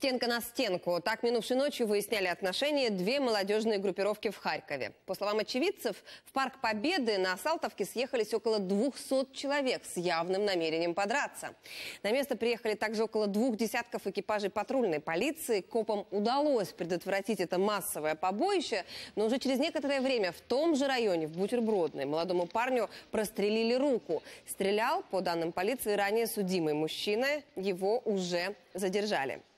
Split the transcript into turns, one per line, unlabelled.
Стенка на стенку. Так минувшей ночью выясняли отношения две молодежные группировки в Харькове. По словам очевидцев, в Парк Победы на Салтовке съехались около 200 человек с явным намерением подраться. На место приехали также около 2 десятков экипажей патрульной полиции. Копам удалось предотвратить это массовое побоище, но уже через некоторое время в том же районе, в Бутербродной, молодому парню прострелили руку. Стрелял, по данным полиции, ранее судимый мужчина. Его уже задержали.